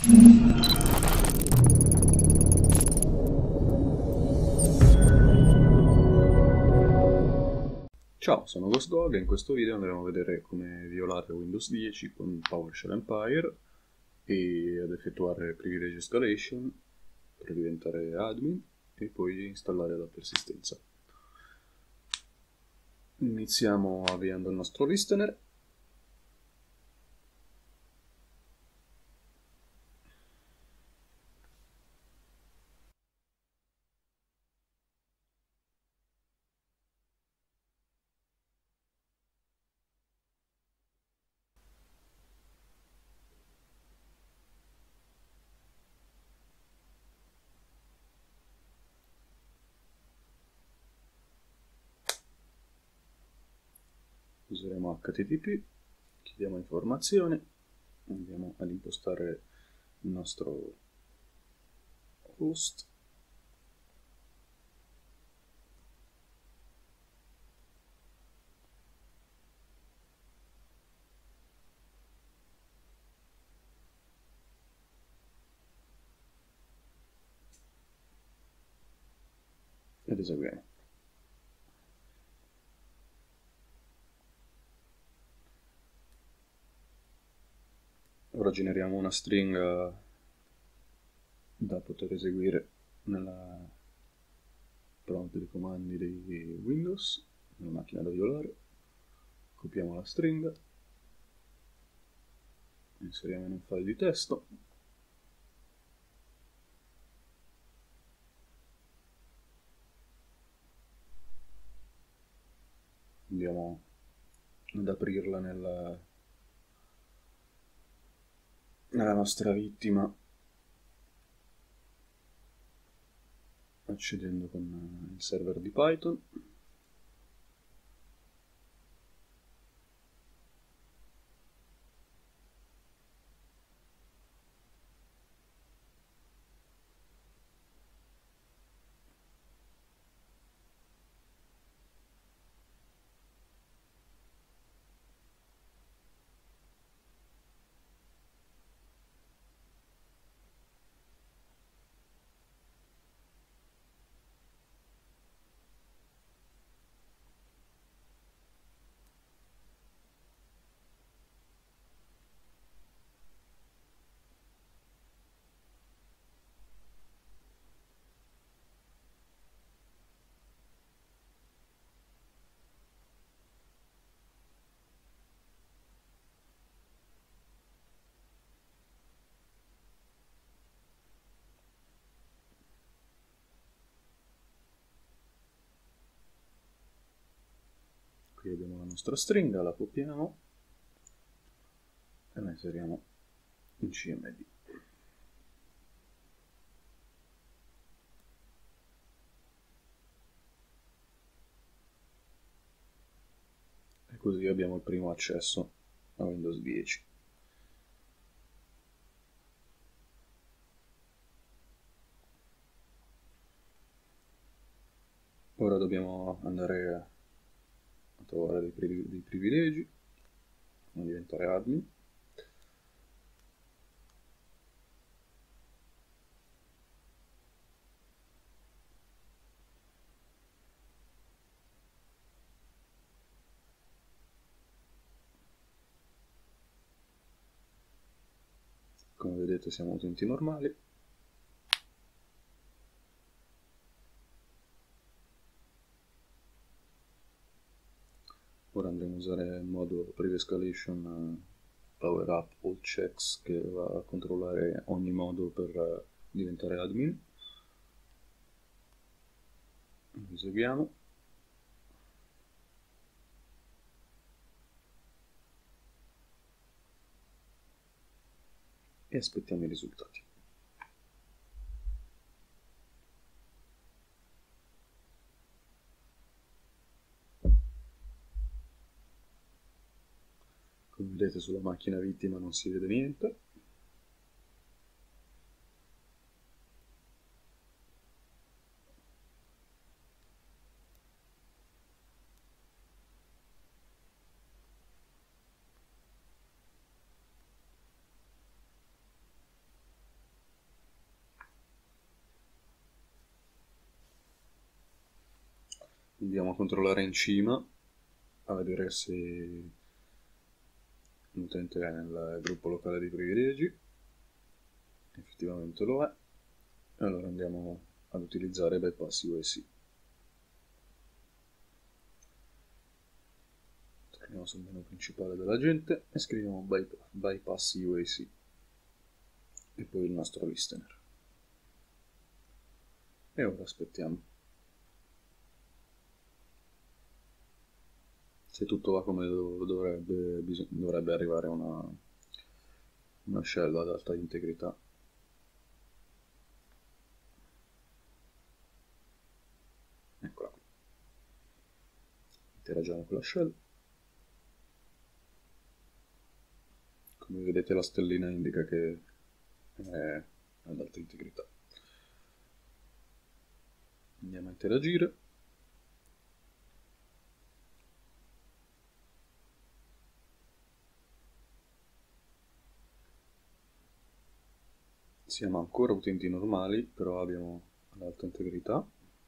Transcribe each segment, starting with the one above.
Ciao, sono GhostDog e in questo video andremo a vedere come violare Windows 10 con PowerShell Empire e ad effettuare privilege escalation per diventare admin e poi installare la persistenza. Iniziamo avviando il nostro listener. Useremo HTTP, chiediamo informazioni, andiamo ad impostare il nostro host. Ed eseguiamo. Ora generiamo una stringa da poter eseguire nella prompt dei comandi dei Windows, nella macchina da violare. Copiamo la stringa, inseriamo in un file di testo, andiamo ad aprirla nella nostra vittima accedendo con il server di Python. Qui abbiamo la nostra stringa, la copiamo e la inseriamo in CMD. E così abbiamo il primo accesso a Windows 10. Ora dobbiamo andare a trovare dei privilegi, non diventare admin. Come vedete siamo utenti normali. Ora andremo a usare il modo Priv Escalation Power Up All Checks, che va a controllare ogni modo per diventare admin. Eseguiamo. E aspettiamo i risultati. Come vedete sulla macchina vittima non si vede niente. Andiamo a controllare in cima a vedere se l'utente è nel gruppo locale di privilegi. Effettivamente lo è. E allora andiamo ad utilizzare bypass UAC. Torniamo sul menu principale dell'agente e scriviamo bypass UAC e poi il nostro listener. E ora aspettiamo. Se tutto va come dovrebbe arrivare una shell ad alta integrità. Eccola qui. Interagiamo con la shell. Come vedete la stellina indica che è ad alta integrità. Andiamo a interagire. Siamo ancora utenti normali, però abbiamo ad alta integrità.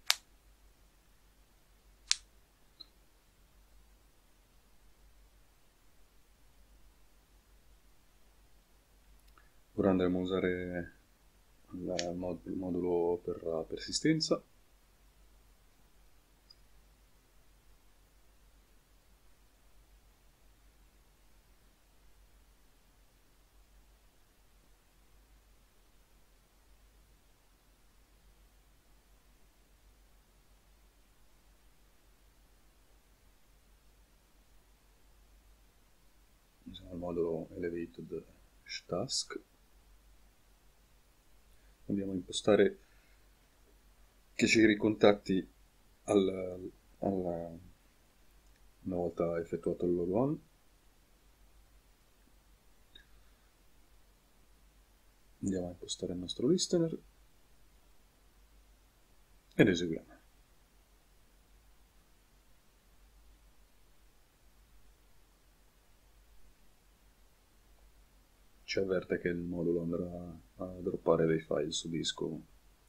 Ora andremo a usare il modulo per la persistenza. Usiamo il modulo elevated task. Andiamo a impostare che ci ricontatti una volta effettuato il logon. Andiamo a impostare il nostro listener ed eseguiamo. Ci avverte che il modulo andrà a droppare dei file su disco.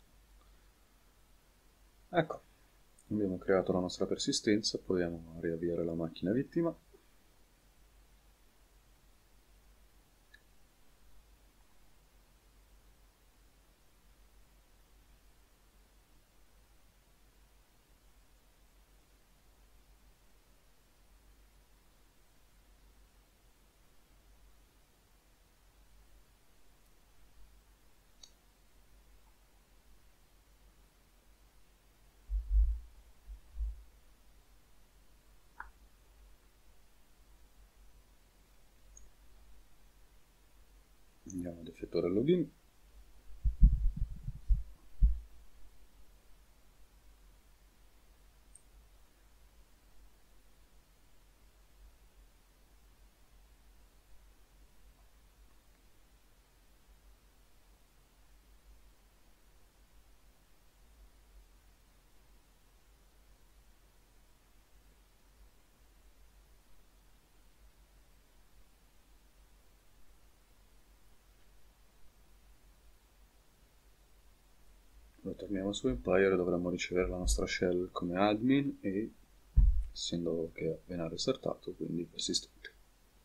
Ecco, abbiamo creato la nostra persistenza, proviamo a riavviare la macchina vittima. Andiamo ad effettuare il login. Ora torniamo su Empire, dovremmo ricevere la nostra shell come admin e essendo che è appena restartato, quindi persistente.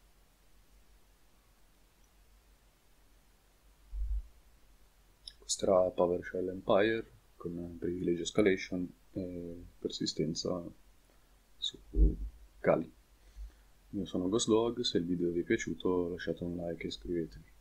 Questa era PowerShell Empire con privilege escalation e persistenza su Kali. Io sono GhostDog, se il video vi è piaciuto lasciate un like e iscrivetevi.